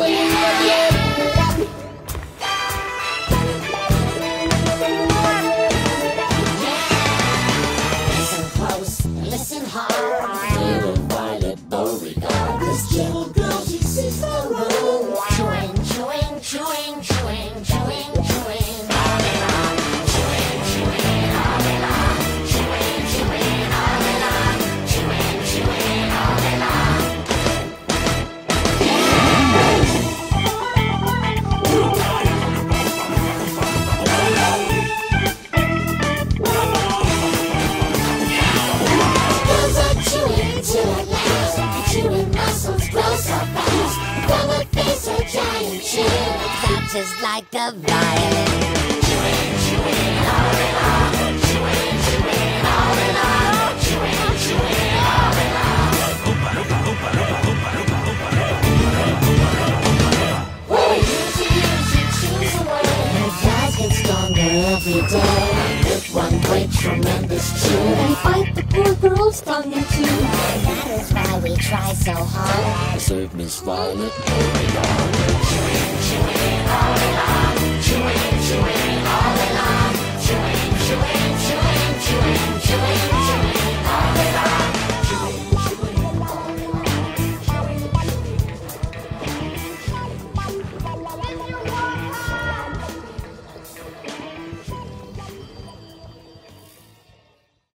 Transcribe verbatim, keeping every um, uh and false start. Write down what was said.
Listen close, listen hard. Little violet beauregard. This little girl, she sees the room. Chewing, chewing, chewing, chewing, chewing, chewing. All day long. Chewing, chewing, all day long. Chewing, chewing, all day long. Chewing, chewing, all day long. Girls are chewing till at last the chewing muscles grow so fast. From her face, her giant chew catches like a violin. Chewing, chewing, all day long. Chewing, chewing, all day long. Chewing, chewing, all day long. Oh, use it, use it, choose away. Her jaws get stronger every day. With one great tremendous chew, they fight the poor girl's tongue in two. That is why we try so hard to save Miss Violet Beauregard. Chewing, chewing, all day long. Chewing, chewing, all day long. Chewing, chewing, chewing, chewing, chewing.